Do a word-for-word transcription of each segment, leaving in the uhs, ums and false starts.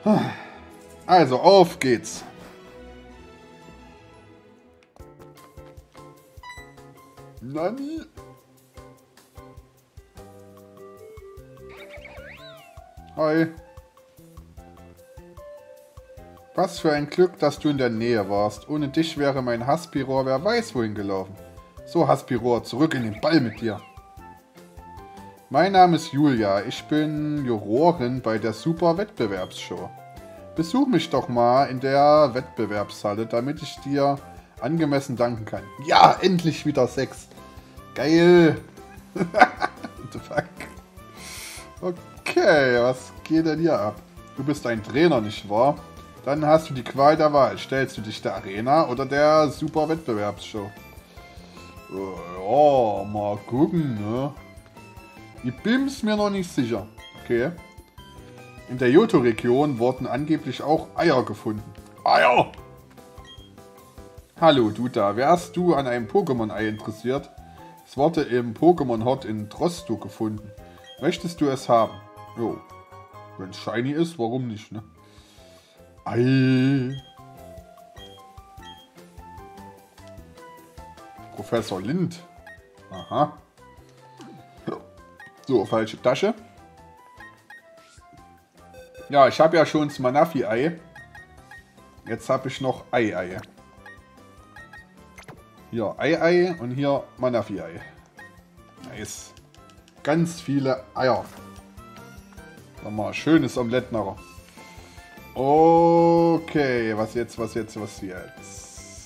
Also, auf geht's. Nani? Hi. Was für ein Glück, dass du in der Nähe warst. Ohne dich wäre mein Haspiror wer weiß wohin gelaufen. So, Haspiror, zurück in den Ball mit dir. Mein Name ist Julia. Ich bin Jurorin bei der Super Wettbewerbsshow. Besuch mich doch mal in der Wettbewerbshalle, damit ich dir angemessen danken kann. Ja, endlich wieder Sex. Geil. What the fuck? Okay, was geht denn hier ab? Du bist ein Trainer, nicht wahr? Dann hast du die Qual der Wahl. Stellst du dich der Arena oder der Super Wettbewerbsshow? Ja, mal gucken, ne? Ich bin's mir noch nicht sicher. Okay. In der Johto-Region wurden angeblich auch Eier gefunden. Eier! Hallo, du da. Wärst du an einem Pokémon-Ei interessiert? Es wurde im Pokémon-Hort in Drosto gefunden. Möchtest du es haben? Jo. Wenn es shiny ist, warum nicht, ne? Ei. Professor Lind. Aha. So, falsche Tasche. Ja, ich habe ja schon das Manafi-Ei. Jetzt habe ich noch Ei-Ei. Hier Ei-Ei und hier Manafi-Ei. Nice. Ganz viele Eier. Nochmal schönes Omelett nachher. Okay, was jetzt, was jetzt, was jetzt?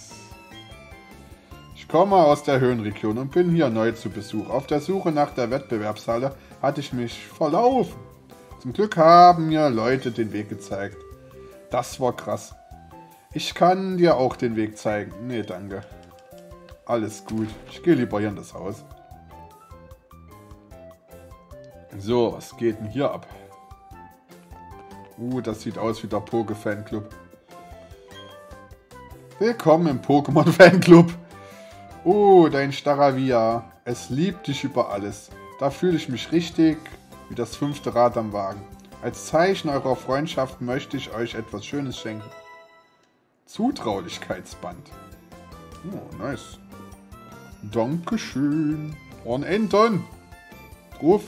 Ich komme aus der Höhenregion und bin hier neu zu Besuch. Auf der Suche nach der Wettbewerbshalle hatte ich mich verlaufen. Zum Glück haben mir Leute den Weg gezeigt. Das war krass. Ich kann dir auch den Weg zeigen. Nee, danke. Alles gut. Ich gehe lieber hier in das Haus. So, was geht denn hier ab? Uh, das sieht aus wie der Poke-Fanclub. Willkommen im Pokémon-Fanclub. Oh, dein Staravia. Es liebt dich über alles. Da fühle ich mich richtig wie das fünfte Rad am Wagen. Als Zeichen eurer Freundschaft möchte ich euch etwas Schönes schenken. Zutraulichkeitsband. Oh, nice. Dankeschön. Und Anton. Ruf.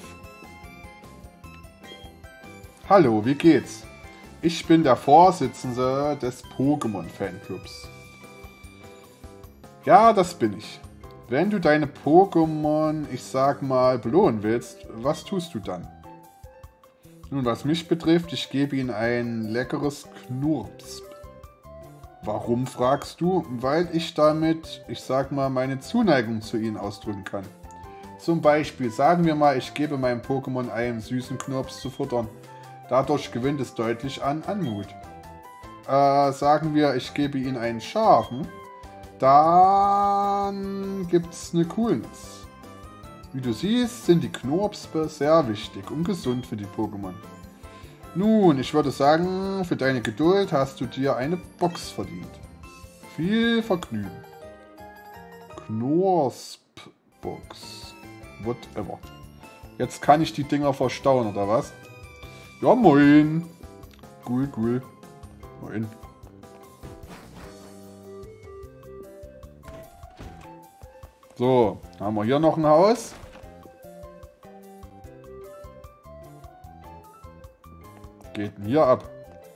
Hallo, wie geht's? Ich bin der Vorsitzende des Pokémon-Fanclubs. Ja, das bin ich. Wenn du deine Pokémon, ich sag mal, belohnen willst, was tust du dann? Nun, was mich betrifft, ich gebe ihnen ein leckeres Knurps. Warum, fragst du? Weil ich damit, ich sag mal, meine Zuneigung zu ihnen ausdrücken kann. Zum Beispiel, sagen wir mal, ich gebe meinem Pokémon einen süßen Knurps zu futtern. Dadurch gewinnt es deutlich an Anmut. Äh, sagen wir, ich gebe ihnen einen scharfen. Dann gibt es eine Coolness. Wie du siehst, sind die Knurpspe sehr wichtig und gesund für die Pokémon. Nun, ich würde sagen, für deine Geduld hast du dir eine Box verdient. Viel Vergnügen. Knorspbox. Whatever. Jetzt kann ich die Dinger verstauen, oder was? Ja, moin. Cool, cool. Moin. So, haben wir hier noch ein Haus. Geht denn hier ab?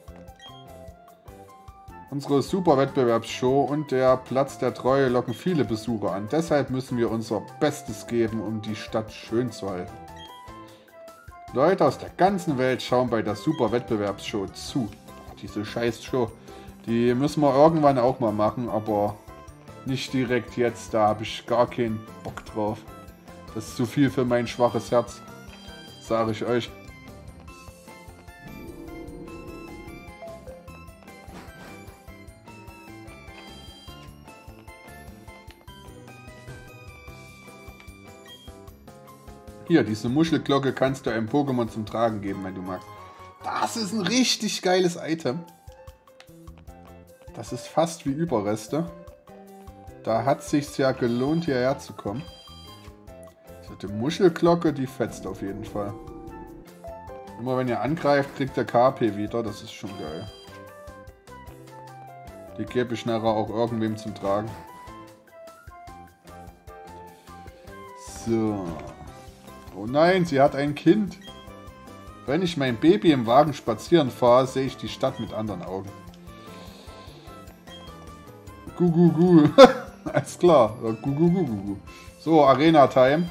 Unsere Super-Wettbewerbsshow und der Platz der Treue locken viele Besucher an. Deshalb müssen wir unser Bestes geben, um die Stadt schön zu halten. Leute aus der ganzen Welt schauen bei der Super-Wettbewerbsshow zu. Diese Scheiß-Show, die müssen wir irgendwann auch mal machen, aber nicht direkt jetzt, da habe ich gar keinen Bock drauf. Das ist zu viel für mein schwaches Herz, sage ich euch. Hier, diese Muschelglocke kannst du einem Pokémon zum Tragen geben, wenn du magst. Das ist ein richtig geiles Item. Das ist fast wie Überreste. Da hat es sich ja gelohnt, hierher zu kommen. Also die Muschelglocke, die fetzt auf jeden Fall. Immer wenn ihr angreift, kriegt der K P wieder. Das ist schon geil. Die gebe ich nachher auch irgendwem zum Tragen. So. Oh nein, sie hat ein Kind. Wenn ich mein Baby im Wagen spazieren fahre, sehe ich die Stadt mit anderen Augen. Gu, gu, gu. Alles klar. Gu, gu, gu, gu, gu. So, Arena-Time.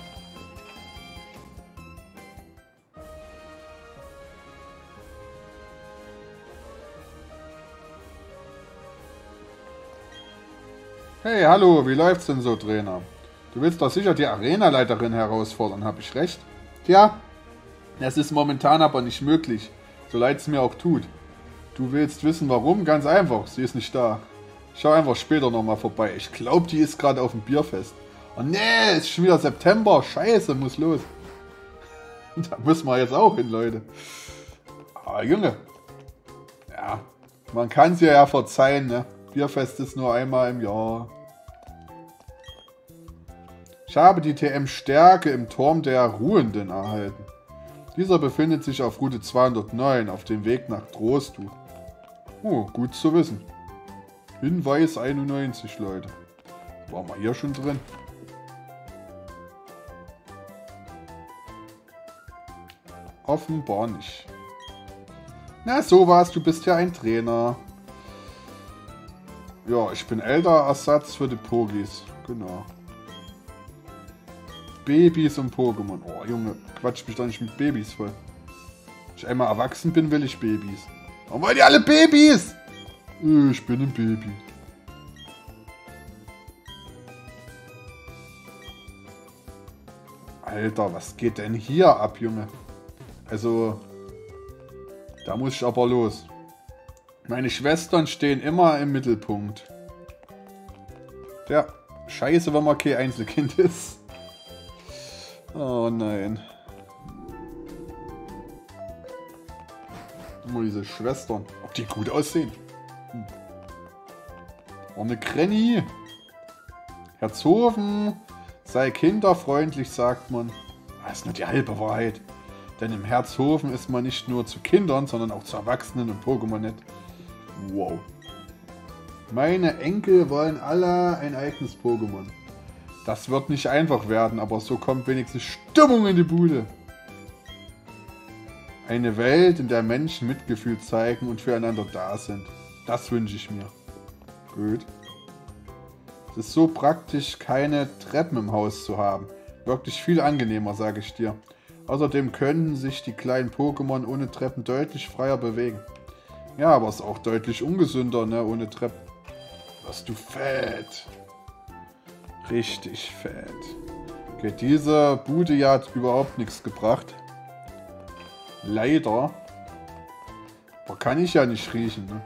Hey, hallo, wie läuft's denn so, Trainer? Du willst doch sicher die Arenaleiterin herausfordern, habe ich recht? Tja, es ist momentan aber nicht möglich, so leid es mir auch tut. Du willst wissen, warum? Ganz einfach, sie ist nicht da. Schau einfach später nochmal vorbei. Ich glaube, die ist gerade auf dem Bierfest. Oh nee, ist schon wieder September. Scheiße, muss los. Da müssen wir jetzt auch hin, Leute. Aber Junge, ja, man kann es ihr ja verzeihen, ne? Bierfest ist nur einmal im Jahr. Ich habe die T M Stärke im Turm der Ruhenden erhalten. Dieser befindet sich auf Route zweihundertneun auf dem Weg nach Drostu. Oh, gut zu wissen. Hinweis einundneunzig, Leute. Waren wir hier schon drin? Offenbar nicht. Na, sowas, du bist ja ein Trainer. Ja, ich bin älter Ersatz für die Pogis. Genau. Babys und Pokémon. Oh, Junge, quatsch mich doch nicht mit Babys voll. Wenn ich einmal erwachsen bin, will ich Babys. Warum wollen die alle Babys? Ich bin ein Baby. Alter, was geht denn hier ab, Junge? Also, da muss ich aber los. Meine Schwestern stehen immer im Mittelpunkt. Ja, scheiße, wenn man kein Einzelkind ist. Oh nein. Immer diese Schwestern. Ob die gut aussehen? Hm. Oh, eine Granny. Herzhofen. Sei kinderfreundlich, sagt man. Das ist nur die halbe Wahrheit. Denn im Herzhofen ist man nicht nur zu Kindern, sondern auch zu Erwachsenen und Pokémon nett. Wow. Meine Enkel wollen alle ein eigenes Pokémon. Das wird nicht einfach werden, aber so kommt wenigstens Stimmung in die Bude. Eine Welt, in der Menschen Mitgefühl zeigen und füreinander da sind. Das wünsche ich mir. Gut. Es ist so praktisch, keine Treppen im Haus zu haben. Wirklich viel angenehmer, sage ich dir. Außerdem können sich die kleinen Pokémon ohne Treppen deutlich freier bewegen. Ja, aber es ist auch deutlich ungesünder, ne, ohne Treppen. Wirst du fett. Richtig fett. Okay, diese Bude ja hat überhaupt nichts gebracht. Leider. Aber kann ich ja nicht riechen, ne?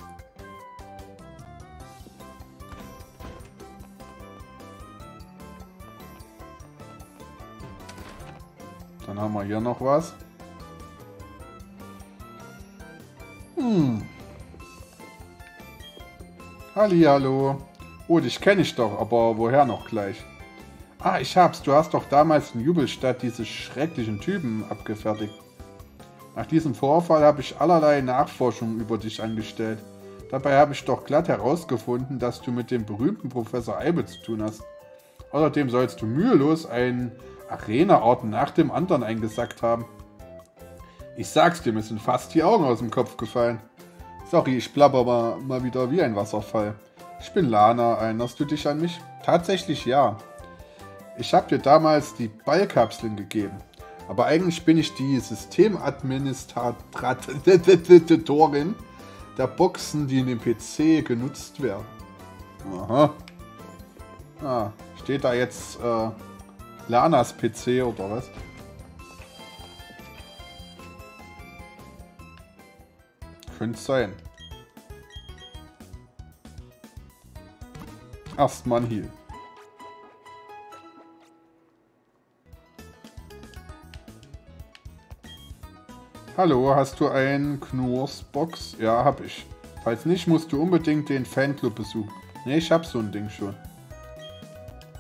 Dann haben wir hier noch was. Hm. Hallihallo. Oh, dich kenne ich doch, aber woher noch gleich? Ah, ich hab's. Du hast doch damals in Jubelstadt diese schrecklichen Typen abgefertigt. Nach diesem Vorfall habe ich allerlei Nachforschungen über dich angestellt. Dabei habe ich doch glatt herausgefunden, dass du mit dem berühmten Professor Eibe zu tun hast. Außerdem sollst du mühelos einen Arena-Ort nach dem anderen eingesackt haben. Ich sag's dir, mir sind fast die Augen aus dem Kopf gefallen. Sorry, ich blabber mal, mal wieder wie ein Wasserfall. Ich bin Lana, erinnerst du dich an mich? Tatsächlich ja. Ich habe dir damals die Ballkapseln gegeben. Aber eigentlich bin ich die Systemadministratorin der Boxen, die in dem P C genutzt werden. Aha. Ah, steht da jetzt äh, Lanas P C oder was? Könnte sein. Erstmal ein Heal. Hallo, hast du einen Knursbox? Ja, hab ich. Falls nicht, musst du unbedingt den Fanclub besuchen. Ne, ich hab so ein Ding schon.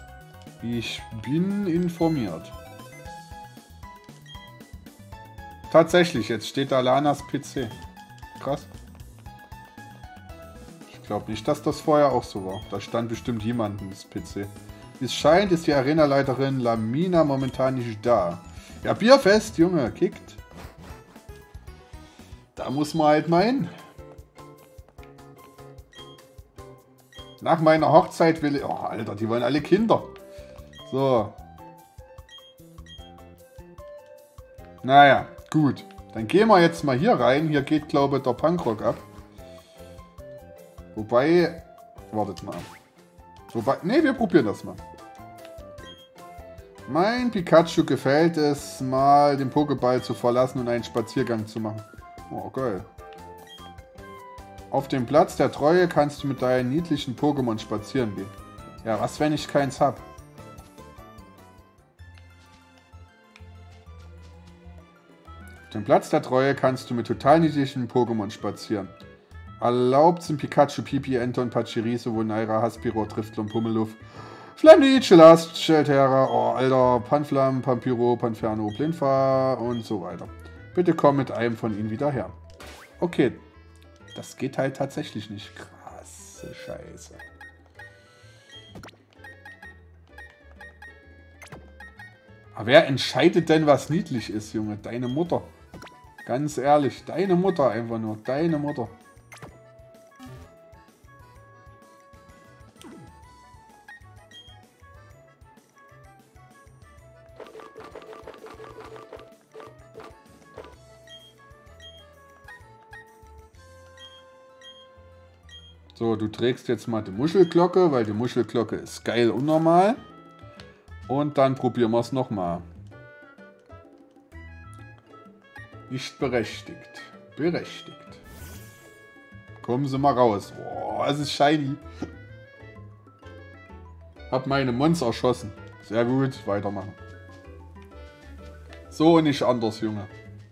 Ich bin informiert. Tatsächlich, jetzt steht da Lanas P C. Krass. Ich glaube nicht, dass das vorher auch so war. Da stand bestimmt jemandes P C. Wie es scheint, ist die Arenaleiterin Lamina momentan nicht da. Ja, Bierfest, Junge, kickt. Da muss man halt mal hin. Nach meiner Hochzeit will ich... Oh, Alter, die wollen alle Kinder. So. Naja, gut. Dann gehen wir jetzt mal hier rein. Hier geht, glaube ich, der Punkrock ab. Wobei... Wartet mal. Wobei... Ne, wir probieren das mal. Mein Pikachu gefällt es, mal den Pokéball zu verlassen und einen Spaziergang zu machen. Oh, geil. Auf dem Platz der Treue kannst du mit deinen niedlichen Pokémon spazieren gehen. Ja, was, wenn ich keins hab? Auf dem Platz der Treue kannst du mit total niedlichen Pokémon spazieren. Erlaubt sind Pikachu, Pipi, Enton, Pachirisu, Vunaira, Haspiro, Driftlum, Pummeluff, Flamly, Chillast, Shelterra, oh, Alter, Panflam, Pampiro, Panferno, Plinfa und so weiter. Bitte komm mit einem von ihnen wieder her. Okay, das geht halt tatsächlich nicht. Krasse Scheiße. Aber wer entscheidet denn, was niedlich ist, Junge? Deine Mutter. Ganz ehrlich, deine Mutter einfach nur. Deine Mutter. So, du trägst jetzt mal die Muschelglocke, weil die Muschelglocke ist geil und normal. Und dann probieren wir es nochmal. Nicht berechtigt. Berechtigt. Kommen Sie mal raus. Oh, es ist shiny. Hab meine Mons erschossen. Sehr gut, weitermachen. So und nicht anders, Junge.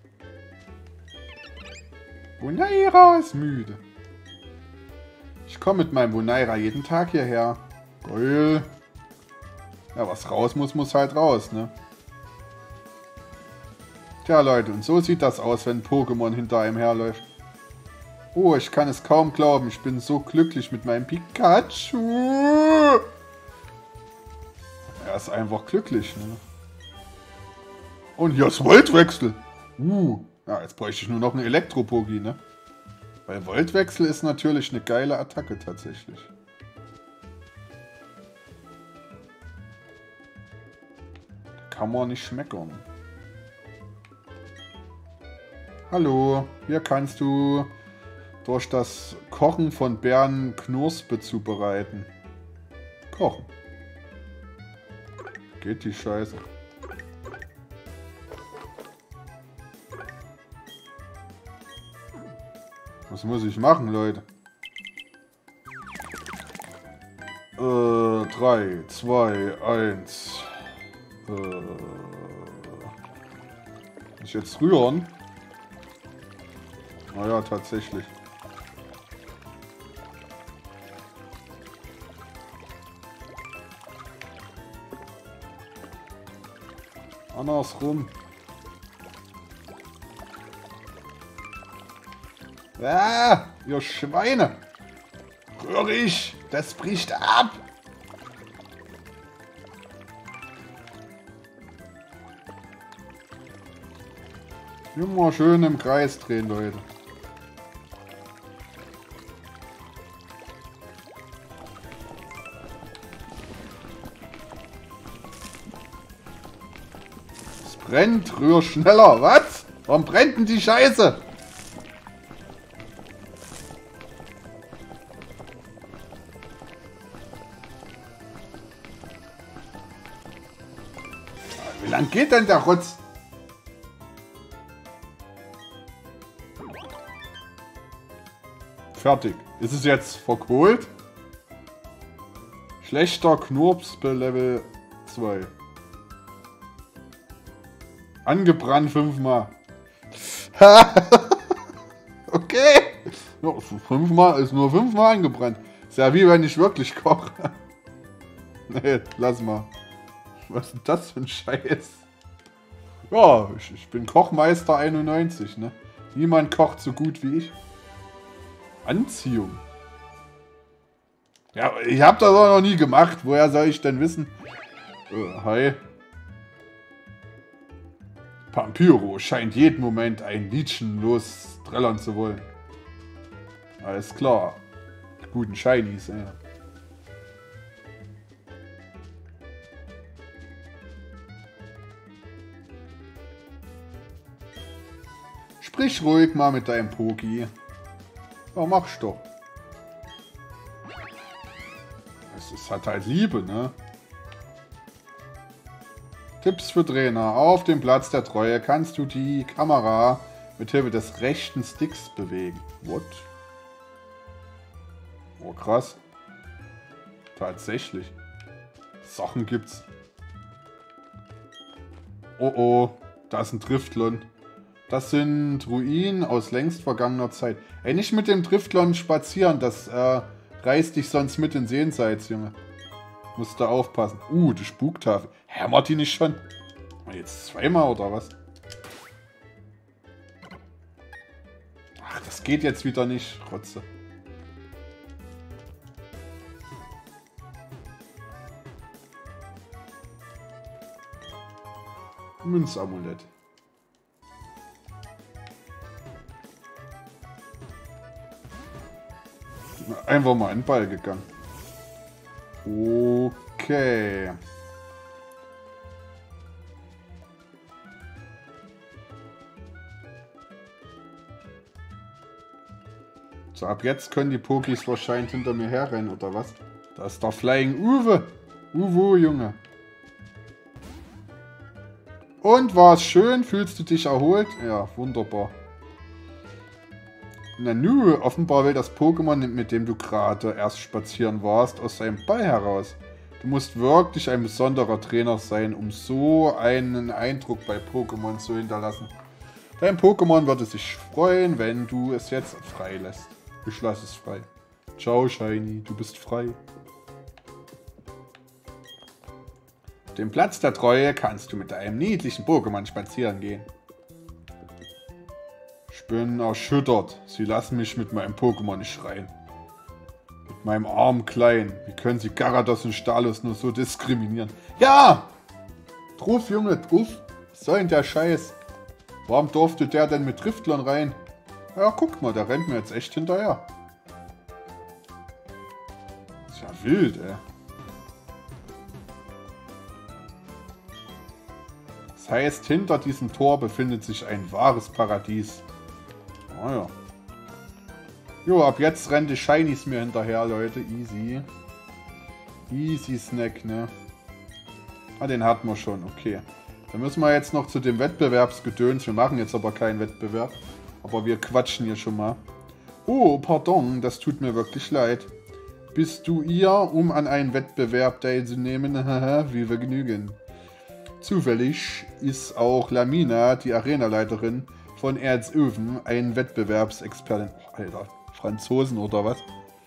Vunaira ist müde. Ich komme mit meinem Vunaira jeden Tag hierher. Geil. Ja, was raus muss, muss halt raus, ne? Tja, Leute, und so sieht das aus, wenn Pokémon hinter einem herläuft. Oh, ich kann es kaum glauben. Ich bin so glücklich mit meinem Pikachu. Er ist einfach glücklich, ne? Und hier ist Voltwechsel. Uh, ja, jetzt bräuchte ich nur noch einen Elektro-Pogi, ne? Weil Voltwechsel ist natürlich eine geile Attacke tatsächlich. Kann man nicht schmeckern. Hallo, hier kannst du durch das Kochen von Beeren Knospe zubereiten. Kochen. Geht die Scheiße. Was muss ich machen, Leute? Äh, drei, zwei, eins. Äh, muss ich jetzt rühren? Naja, tatsächlich. Andersrum. Ah, ihr Schweine! Rührig! Das bricht ab! Immer schön im Kreis drehen, Leute. Es brennt, rühr schneller. Was? Warum brennt denn die Scheiße? Wie lang geht denn der Rotz? Fertig. Ist es jetzt verkohlt? Schlechter Knurps bei Level zwei. Angebrannt fünfmal. Okay. Ja, fünfmal ist nur fünfmal angebrannt. Ist ja wie wenn ich wirklich koche. Nee, lass mal. Was ist das für ein Scheiß? Ja, ich, ich bin Kochmeister einundneunzig, ne? Niemand kocht so gut wie ich. Anziehung. Ja, ich habe das auch noch nie gemacht. Woher soll ich denn wissen? Äh, hi. Pampyro scheint jeden Moment ein Liedchen losträllern zu wollen. Alles klar. Guten Shinies, ja. Sprich ruhig mal mit deinem Poki. Ja, mach's doch. Es ist halt halt Liebe, ne? Tipps für Trainer. Auf dem Platz der Treue kannst du die Kamera mit Hilfe des rechten Sticks bewegen. What? Oh, krass. Tatsächlich. Sachen gibt's. Oh oh, da ist ein Driftlon. Das sind Ruinen aus längst vergangener Zeit. Ey, nicht mit dem Driftlon spazieren, das äh, reißt dich sonst mit ins Jenseits, Junge. Musst da aufpassen. Uh, die Spuktafel. Hämmert die nicht schon? Jetzt zweimal oder was? Ach, das geht jetzt wieder nicht, Rotze. Münzamulett. Einfach mal in den Ball gegangen. Okay. So, ab jetzt können die Pokis wahrscheinlich hinter mir herrennen, oder was? Da ist der Flying Uwe. Uwe, Junge. Und war es schön? Fühlst du dich erholt? Ja, wunderbar. Nanu, offenbar will das Pokémon, mit dem du gerade erst spazieren warst, aus seinem Ball heraus. Du musst wirklich ein besonderer Trainer sein, um so einen Eindruck bei Pokémon zu hinterlassen. Dein Pokémon würde sich freuen, wenn du es jetzt frei lässt. Ich lasse es frei. Ciao, Shiny, du bist frei. Auf dem Platz der Treue kannst du mit einem niedlichen Pokémon spazieren gehen. Ich bin erschüttert. Sie lassen mich mit meinem Pokémon nicht rein. Mit meinem armen Kleinen. Wie können sie Gyarados und Stalos nur so diskriminieren? Ja! Truff, Junge, Truff. Was soll denn der Scheiß? Warum durfte der denn mit Driftlern rein? Ja, guck mal, der rennt mir jetzt echt hinterher. Ist ja wild, ey. Das heißt, hinter diesem Tor befindet sich ein wahres Paradies. Oh ja. Jo, ab jetzt rennt die Shinies mir hinterher, Leute. Easy. Easy Snack, ne? Ah, den hatten wir schon. Okay. Dann müssen wir jetzt noch zu dem Wettbewerbsgedöns. Wir machen jetzt aber keinen Wettbewerb. Aber wir quatschen hier schon mal. Oh, pardon. Das tut mir wirklich leid. Bist du ihr, um an einen Wettbewerb teilzunehmen? Haha, wie wir genügen. Zufällig ist auch Lamina, die Arenaleiterin von Erzöfen, ein Wettbewerbsexpertin. Oh, Alter, Franzosen oder was?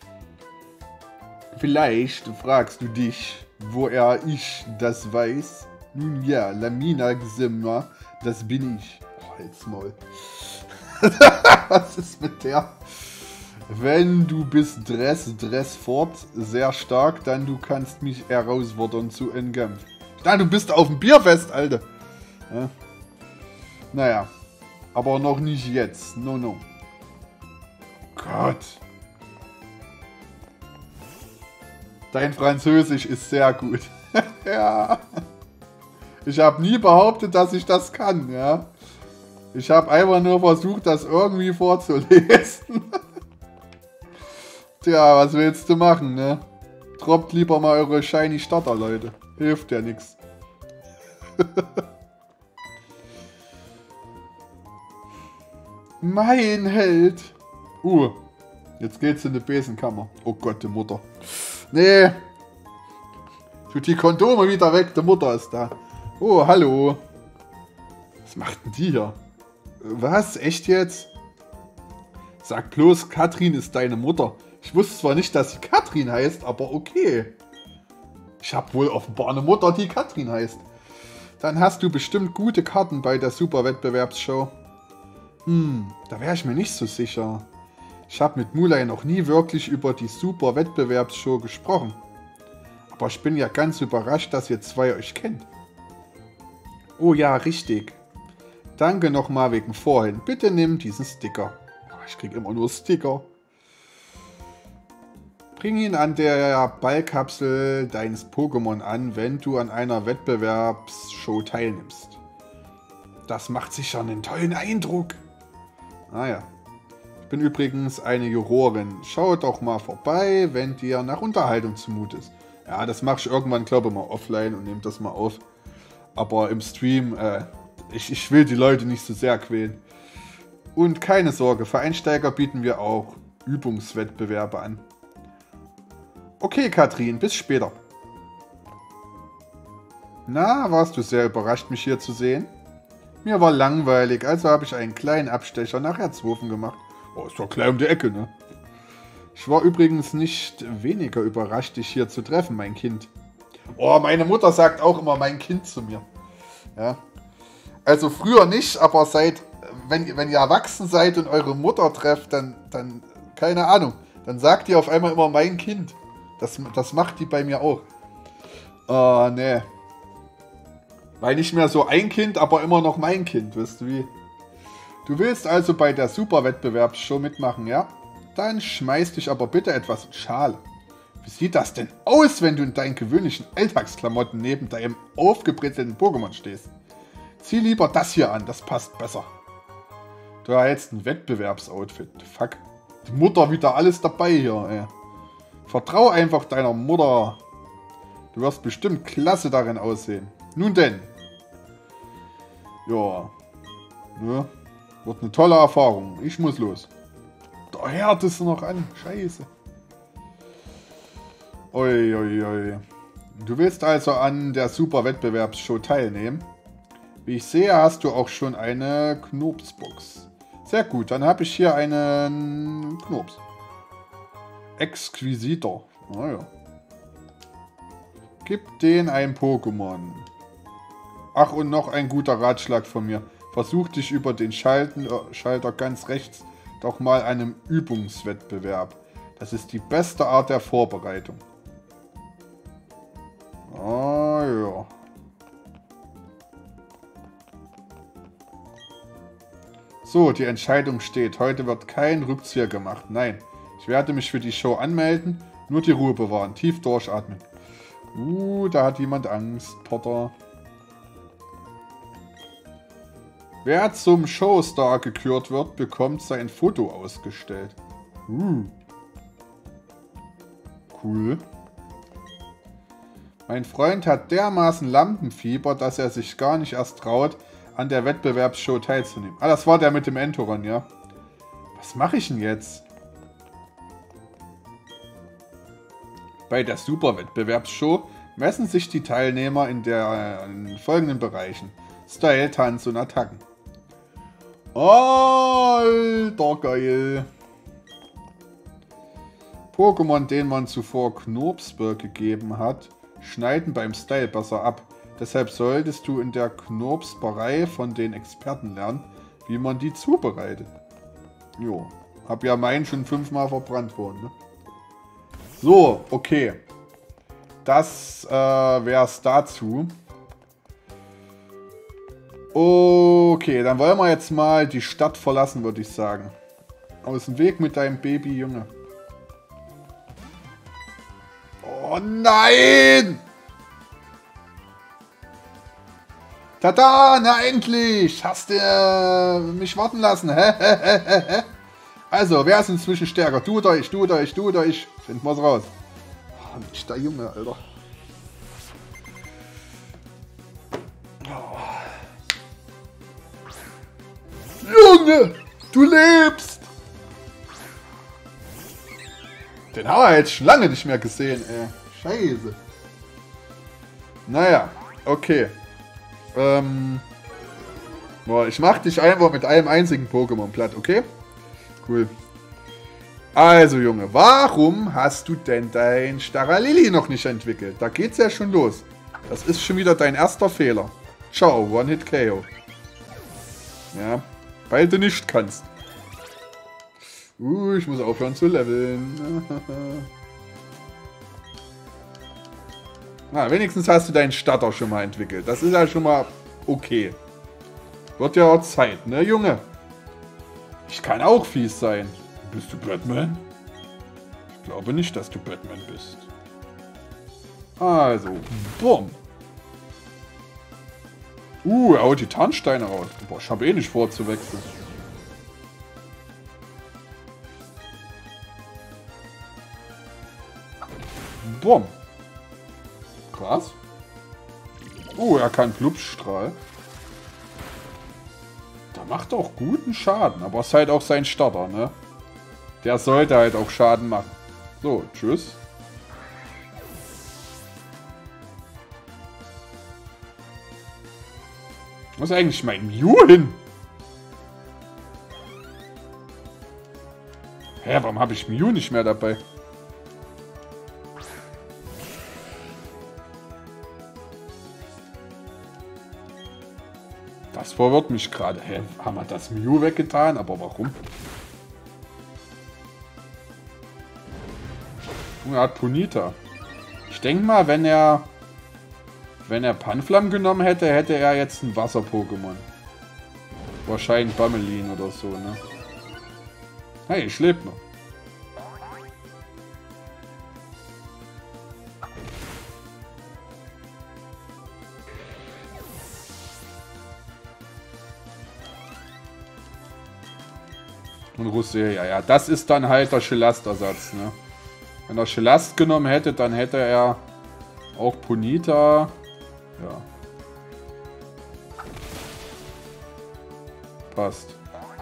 Vielleicht fragst du dich, woher ich das weiß. Nun ja, Lamina Gsimmer, das bin ich. Oh, halt's Maul. Was ist mit der? Wenn du bist Dress, Dress fort, sehr stark, dann du kannst mich herausfordern zu Endkampf. Ah, du bist auf dem Bierfest, Alter. Ja. Naja. Aber noch nicht jetzt. No, no. Gott. Dein Französisch ist sehr gut. Ja. Ich habe nie behauptet, dass ich das kann, ja. Ich habe einfach nur versucht, das irgendwie vorzulesen. Tja, was willst du machen, ne? Droppt lieber mal eure Shiny Starter, Leute. Hilft ja nichts. Mein Held. Uh, jetzt geht's in die Besenkammer. Oh Gott, die Mutter. Nee. Tut die Kondome wieder weg, die Mutter ist da. Oh, hallo. Was macht denn die hier? Was? Echt jetzt? Sag bloß, Katrin ist deine Mutter. Ich wusste zwar nicht, dass sie Katrin heißt, aber okay. Ich habe wohl offenbar eine Mutter, die Katrin heißt. Dann hast du bestimmt gute Karten bei der Super-Wettbewerbsshow. Hm, da wäre ich mir nicht so sicher. Ich habe mit Muley noch nie wirklich über die Super-Wettbewerbsshow gesprochen. Aber ich bin ja ganz überrascht, dass ihr zwei euch kennt. Oh ja, richtig. Danke nochmal wegen vorhin. Bitte nimm diesen Sticker. Ich krieg immer nur Sticker. Bring ihn an der Ballkapsel deines Pokémon an, wenn du an einer Wettbewerbsshow teilnimmst. Das macht sicher einen tollen Eindruck. Naja. Ich bin übrigens eine Jurorin. Schau doch mal vorbei, wenn dir nach Unterhaltung zumute ist. Ja, das mache ich irgendwann, glaube ich, mal offline und nehme das mal auf. Aber im Stream, äh, ich, ich will die Leute nicht so sehr quälen. Und keine Sorge, für Einsteiger bieten wir auch Übungswettbewerbe an. Okay, Katrin, bis später. Na, warst du sehr überrascht, mich hier zu sehen? Mir war langweilig, also habe ich einen kleinen Abstecher nach Herzhofen gemacht. Oh, ist doch gleich um die Ecke, ne? Ich war übrigens nicht weniger überrascht, dich hier zu treffen, mein Kind. Oh, meine Mutter sagt auch immer mein Kind zu mir. Ja. Also früher nicht, aber seit, wenn, wenn ihr erwachsen seid und eure Mutter trefft, dann, dann, keine Ahnung, dann sagt ihr auf einmal immer mein Kind. Das, das macht die bei mir auch. Oh, nee. Weil nicht mehr so ein Kind, aber immer noch mein Kind, weißt du wie? Du willst also bei der Super-Wettbewerbsshow mitmachen, ja? Dann schmeiß dich aber bitte etwas in Schale. Wie sieht das denn aus, wenn du in deinen gewöhnlichen Alltagsklamotten neben deinem aufgebrezelten Pokémon stehst? Zieh lieber das hier an, das passt besser. Du erhältst ein Wettbewerbsoutfit. Fuck. Die Mutter wieder alles dabei hier, ey. Vertrau einfach deiner Mutter. Du wirst bestimmt klasse darin aussehen. Nun denn. Ja. Ja. Wird eine tolle Erfahrung. Ich muss los. Da hört es noch an. Scheiße. Ui, ui, ui. Du willst also an der Super-Wettbewerbsshow teilnehmen? Wie ich sehe, hast du auch schon eine Knopsbox. Sehr gut, dann habe ich hier einen Knops. Exquisitor. Naja. Gib den ein Pokémon. Ach, und noch ein guter Ratschlag von mir. Versuch dich über den Schalten, äh, Schalter ganz rechts doch mal einem Übungswettbewerb. Das ist die beste Art der Vorbereitung. Ah ja. So, die Entscheidung steht. Heute wird kein Rückzieher gemacht. Nein, ich werde mich für die Show anmelden. Nur die Ruhe bewahren. Tief durchatmen. Uh, da hat jemand Angst. Potter. Wer zum Showstar gekürt wird, bekommt sein Foto ausgestellt. Uh. Cool. Mein Freund hat dermaßen Lampenfieber, dass er sich gar nicht erst traut, an der Wettbewerbsshow teilzunehmen. Ah, das war der mit dem Entoron, ja. Was mache ich denn jetzt? Bei der Super-Wettbewerbsshow messen sich die Teilnehmer in, der, in folgenden Bereichen. Style, Tanz und Attacken. Alter, geil. Pokémon, denen man zuvor Knobsburg gegeben hat, schneiden beim Style besser ab. Deshalb solltest du in der Knobsberei von den Experten lernen, wie man die zubereitet. Jo, hab ja meinen schon fünfmal verbrannt worden. Ne? So, okay. Das äh, wär's dazu. Okay, dann wollen wir jetzt mal die Stadt verlassen, würde ich sagen. Aus dem Weg mit deinem Baby, Junge. Oh nein! Tada, na endlich! Hast du äh, mich warten lassen? Also, wer ist inzwischen stärker? Du oder ich, du oder ich, du oder ich? Finden wir's raus. Oh, nicht der Junge, Alter. Junge, du lebst! Den haben wir jetzt schon lange nicht mehr gesehen, ey. Scheiße. Naja, okay. Ähm. Boah, ich mach dich einfach mit einem einzigen Pokémon platt, okay? Cool. Also, Junge, warum hast du denn dein Staralili noch nicht entwickelt? Da geht's ja schon los. Das ist schon wieder dein erster Fehler. Ciao, One-Hit-K O. Ja, weil du nicht kannst. Uh, ich muss aufhören zu leveln. Na, wenigstens hast du deinen Starter schon mal entwickelt. Das ist ja schon mal okay. Wird ja auch Zeit, ne, Junge? Ich kann auch fies sein. Bist du Batman? Ich glaube nicht, dass du Batman bist. Also, bumm. Uh, er haut die Tarnsteine raus. Boah, ich habe eh nicht vor zu wechseln. Bumm. Krass. Uh, er kann Blubstrahl. Der macht auch guten Schaden, aber ist halt auch sein Starter, ne? Der sollte halt auch Schaden machen. So, tschüss. Wo ist eigentlich mein Mew hin? Hä, warum habe ich Mew nicht mehr dabei? Das verwirrt mich gerade. Hä, haben wir das Mew weggetan? Aber warum? Er hat Ponyta. Ich denke mal, wenn er... Wenn er Panflam genommen hätte, hätte er jetzt ein Wasser-Pokémon. Wahrscheinlich Bammelin oder so, ne? Hey, ich lebe noch. Und Russia, ja, ja. Das ist dann halt der Shelast-Ersatz, ne? Wenn er Shelast genommen hätte, dann hätte er auch Ponyta. Ja. Passt.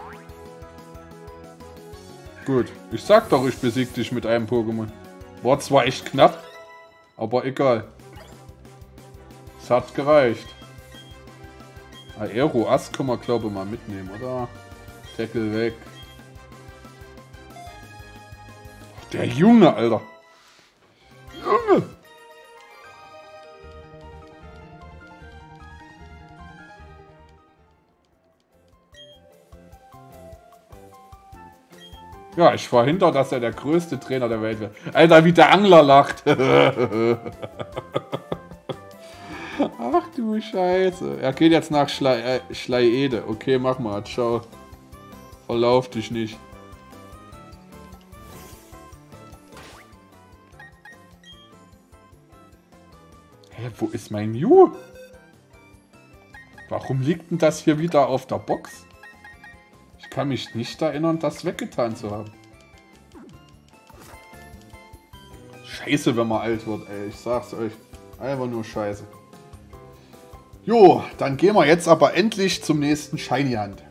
Gut. Ich sag doch, ich besieg dich mit einem Pokémon. War zwar echt knapp, aber egal. Es hat gereicht. Aero Ast können wir, glaube ich, mal mitnehmen, oder? Tackle weg. Der Junge, Alter. Junge. Ja, ich verhindere, dass er der größte Trainer der Welt wird. Alter, wie der Angler lacht. Ach du Scheiße. Er geht jetzt nach Schlei äh, Schleiede. Okay, mach mal. Ciao. Verlauf dich nicht. Hä, wo ist mein Mew? Warum liegt denn das hier wieder auf der Box? Ich kann mich nicht erinnern, das weggetan zu haben. Scheiße, wenn man alt wird, ey. Ich sag's euch. Einfach nur scheiße. Jo, dann gehen wir jetzt aber endlich zum nächsten Shiny Hunt.